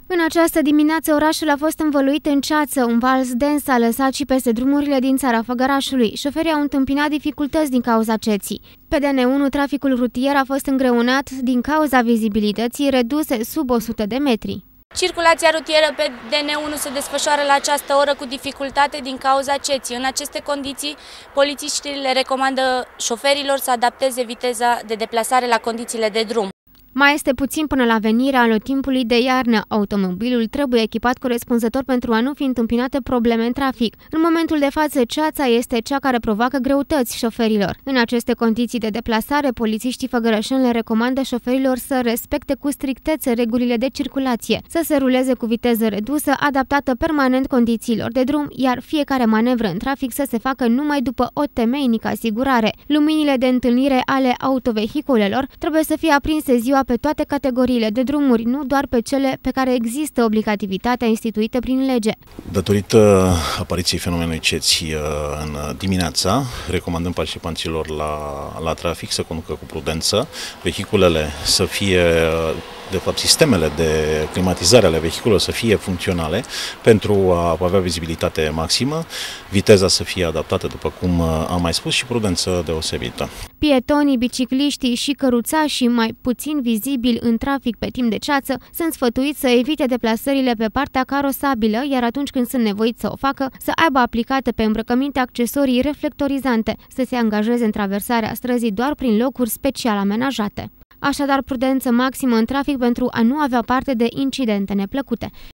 În această dimineață, orașul a fost învăluit în ceață. Un vals dens a lăsat și peste drumurile din țara Făgărașului. Șoferii au întâmpinat dificultăți din cauza ceții. Pe DN1, traficul rutier a fost îngreunat din cauza vizibilității reduse sub 100 de metri. Circulația rutieră pe DN1 se desfășoară la această oră cu dificultate din cauza ceții. În aceste condiții, polițiștii le recomandă șoferilor să adapteze viteza de deplasare la condițiile de drum. Mai este puțin până la venirea anotimpului de iarnă. Automobilul trebuie echipat corespunzător pentru a nu fi întâmpinate probleme în trafic. În momentul de față, ceața este cea care provoacă greutăți șoferilor. În aceste condiții de deplasare, polițiștii făgărășeni le recomandă șoferilor să respecte cu strictețe regulile de circulație, să se ruleze cu viteză redusă, adaptată permanent condițiilor de drum, iar fiecare manevră în trafic să se facă numai după o temeinică asigurare. Luminile de întâlnire ale autovehiculelor trebuie să fie aprinse ziua pe toate categoriile de drumuri, nu doar pe cele pe care există obligativitatea instituită prin lege. Datorită apariției fenomenului ceții în dimineața, recomandăm participanților la trafic să conducă cu prudență, vehiculele să fie, de fapt sistemele de climatizare ale vehiculelor să fie funcționale pentru a avea vizibilitate maximă, viteza să fie adaptată, după cum am mai spus, și prudență deosebită. Pietonii, bicicliștii și căruțașii mai puțin vizibili în trafic pe timp de ceață sunt sfătuiți să evite deplasările pe partea carosabilă, iar atunci când sunt nevoiți să o facă, să aibă aplicate pe îmbrăcăminte accesorii reflectorizante, să se angajeze în traversarea străzii doar prin locuri special amenajate. Așadar, prudență maximă în trafic pentru a nu avea parte de incidente neplăcute.